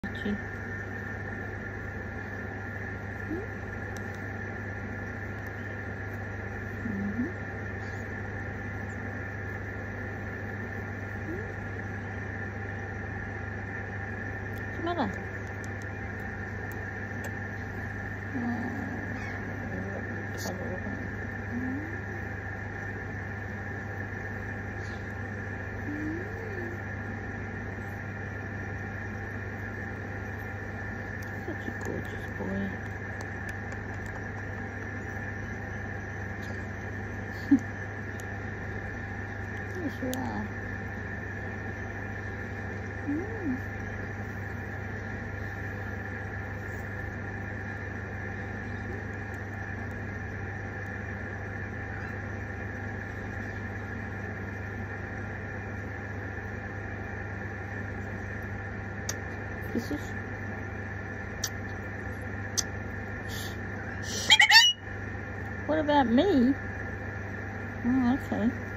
Gee. Gimana? Such a gorgeous boy. Yes, you are. Kisses. What about me? Oh, okay.